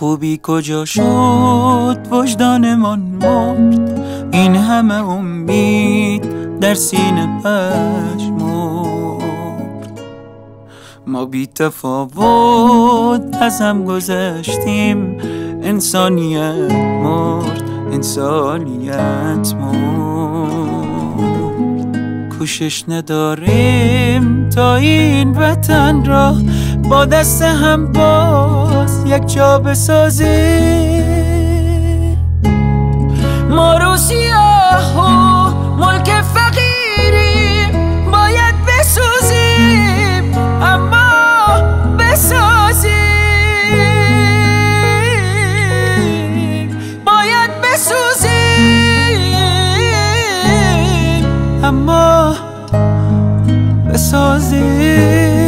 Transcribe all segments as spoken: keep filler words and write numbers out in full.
خوبی کجا شد وجدانمان مرد، این همه امید در سینه پژمرد. ما بی تفاوت از هم گذشتیم، انسانیت مرد، انسانیت مرد. کوشش نداریم تا این وطن را با دست هم باز یک جا بسازیم. ما رو سیاه و ملک فقیریم، باید بسازیم اما بسازیم، باید بسازیم اما بسازیم.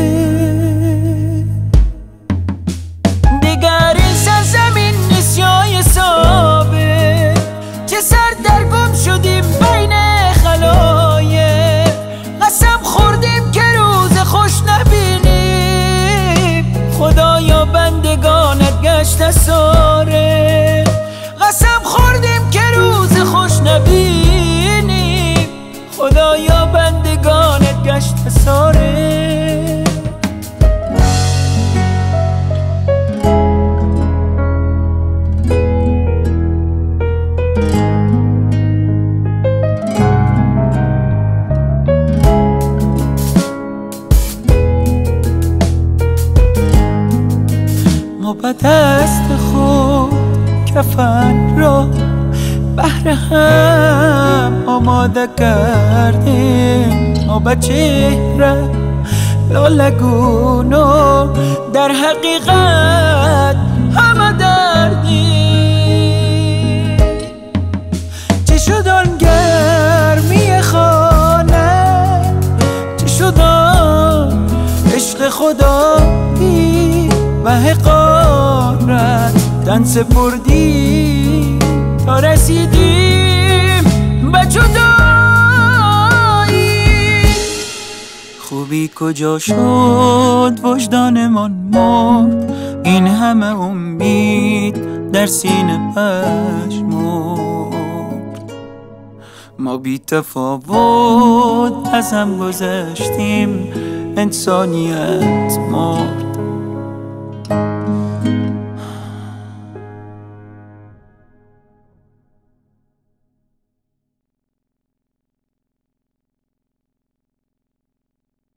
ساره قسم خوردیم که روز خوش نبینیم، خدایا بندگانت گشت ساره. ما به دست خود کفن را بهر هم آماده کردیم. ما به چهره لالگونو در حقیقت همه دردیم. چه شد آن گرمی خانه، چه شد آن عشق خدایی و حقارت تن سپردیم تا رسیدیم به جدایی. خوبی کجا شد وجدانمان مرد، این همه امید در سینه پژمرد. ما بی تفاوت از هم گذشتیم، انسانیت مرد،